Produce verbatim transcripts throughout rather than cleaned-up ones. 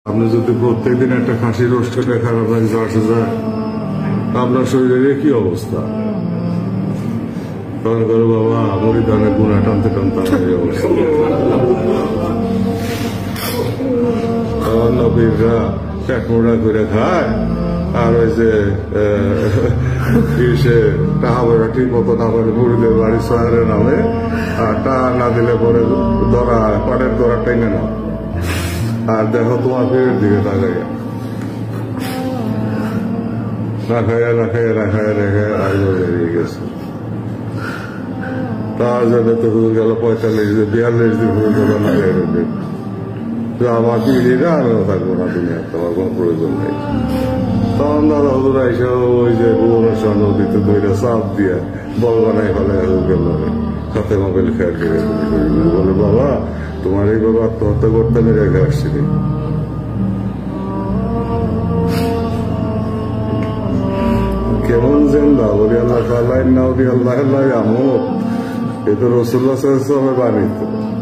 আপনি যদি প্রত্যেকদিন একটা খাসি রোস্ট করে খারাপ লাগছে আসে যায়, আপনার শরীরের কি অবস্থা? তখন করো বাবা মরি ধানের গুণা টানতে টানতে আমার এই অবস্থা। নবীরা পেট মোড়া করে খায়, আর ওই যে সে টাকা পয়সা ঠিক মতো না পারে মুড়িদের বাড়ি শহরে নামে, আর টাকা না দিলে পরে ধরা পাটের ধরা টেনে না, আর দেখো তোমার ফেরের দিকে তাকাইয়া না খাইয়া না খাইয়া না খাইয়া রেখে আগে বেরিয়ে গেছে। তার জন্য তো গেল পঁয়তাল্লিশ দিন বিয়াল্লিশ দিন পুরো না খাইয়া আমার পিড়িটা আমিও থাকবো না, দুনিয়া তোমার কোনো প্রয়োজন নেই। তখন দাদা হুজুর আইসা ওই যে ভুবনেশ্বর নদীতে দইটা চাপ দিয়ে বল বানাই ফেলে গেল সাথে মোবাইল খেয়াল করে বলে বাবা তোমার এই বাবা আত্মহত্যা করতে আমি রেখে আসছিনি। কেমন জেন্দা বলি আল্লাহ আল্লাহ না বলি আল্লাহ আল্লাহ আমর এ তো রসুল্লাহ সাল্লাল্লাহু বাণিত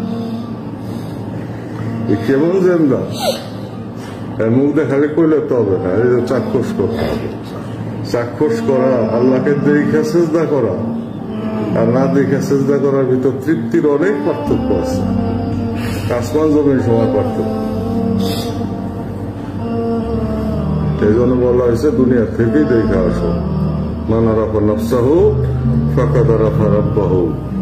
কেমন জেন্দা মুখ দেখালে কইলে তো হবে না, এই যে চাক্ষুষ করতে হবে। চাক্ষুষ করা আল্লাহকে দেখে সেজদা করা আর না দেখে সেজদা করার ভিতর তৃপ্তির অনেক পার্থক্য আছে, আসমান জমির সময় পার্থক্য। এই জন্য বলা হয়েছে দুনিয়ার থেকেই দেখে আসো, মানা রাফা নফসাহু ফাকাদ রাফা রাব্বাহু।